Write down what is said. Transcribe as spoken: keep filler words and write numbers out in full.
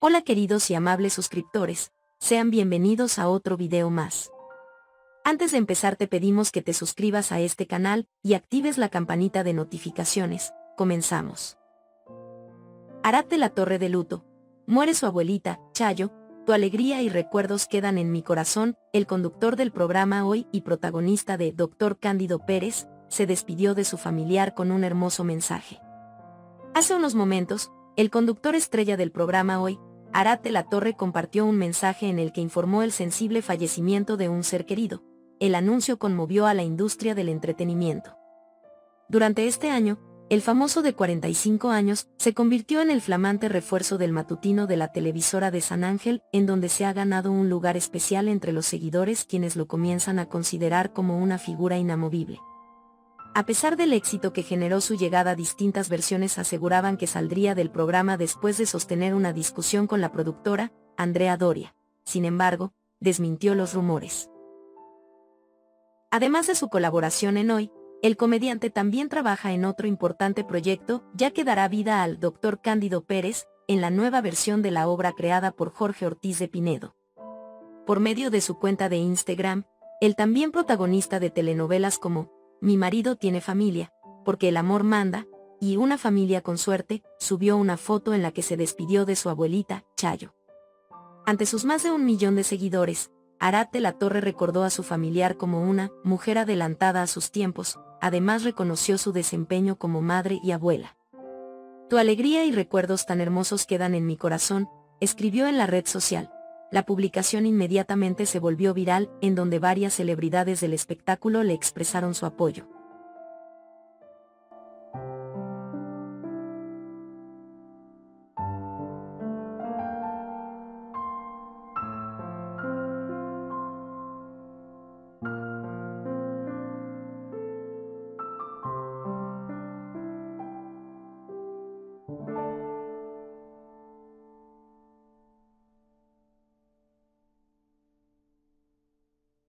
Hola queridos y amables suscriptores, sean bienvenidos a otro video más. Antes de empezar te pedimos que te suscribas a este canal y actives la campanita de notificaciones. Comenzamos. Arad de la Torre de luto. Muere su abuelita, Chayo. Tu alegría y recuerdos quedan en mi corazón. El conductor del programa Hoy y protagonista de Doctor Cándido Pérez, se despidió de su familiar con un hermoso mensaje. Hace unos momentos, el conductor estrella del programa Hoy, Arad de la Torre, compartió un mensaje en el que informó el sensible fallecimiento de un ser querido. El anuncio conmovió a la industria del entretenimiento. Durante este año, el famoso de cuarenta y cinco años se convirtió en el flamante refuerzo del matutino de la televisora de San Ángel, en donde se ha ganado un lugar especial entre los seguidores, quienes lo comienzan a considerar como una figura inamovible. A pesar del éxito que generó su llegada, distintas versiones aseguraban que saldría del programa después de sostener una discusión con la productora, Andrea Doria. Sin embargo, desmintió los rumores. Además de su colaboración en Hoy, el comediante también trabaja en otro importante proyecto, ya que dará vida al Doctor Cándido Pérez, en la nueva versión de la obra creada por Jorge Ortiz de Pinedo. Por medio de su cuenta de Instagram, el también protagonista de telenovelas como Mi marido tiene familia, Porque el amor manda, y Una familia con suerte, subió una foto en la que se despidió de su abuelita, Chayo. Ante sus más de un millón de seguidores, Arad de la Torre recordó a su familiar como una mujer adelantada a sus tiempos. Además reconoció su desempeño como madre y abuela. Tu alegría y recuerdos tan hermosos quedan en mi corazón, escribió en la red social. La publicación inmediatamente se volvió viral, en donde varias celebridades del espectáculo le expresaron su apoyo.